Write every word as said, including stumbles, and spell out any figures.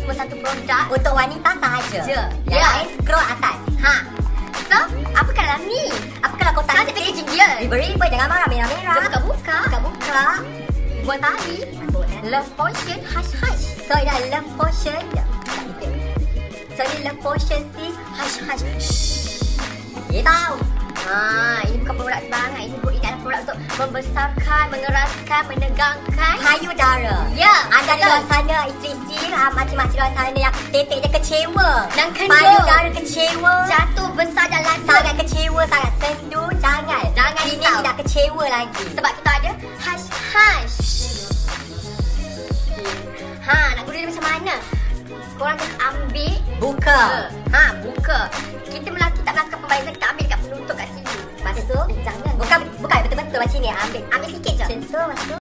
cuma satu produk Untuk wanita sahaja. je. Yang Ya. lain scroll atas. Ha. So, apa kalau ni? Apa kalau kau Cantik tak packaging dia. Riba-riba jangan marah merah-merah. Dia buka-buka. Buka-buka. Buat tali. Love potion hush hush. So ini adalah love potion. Tak betul. So ini love potion si hush hush. Shh. Dia tahu. Ha, ini bukan produk sembarangan. Ini ini adalah produk untuk membesarkan, mengeraskan, menegangkan Payudara. Ya, Anda di betul. luar sana, isteri-isteri, ah, makcik-makcik luar sana yang tetek je kecewa. Dan kendor. Payudara kecewa. Jatuh besar dan lanjut. Sangat kecewa, sangat sendu. Jangan. Jangan Ini risau. tidak kecewa lagi. Sebab kita ada hush hush. Ha, nak guna dia macam mana? Korang kena ambil. Buka. Ha, buka. Kita melaki tak melakukan pembayaran, kita ambil kat penutup kat sini. Masuk. Jangan. Bukan bukan betul-betul macam ni. Ambil. Ambil sikit je. Macam tu masuk.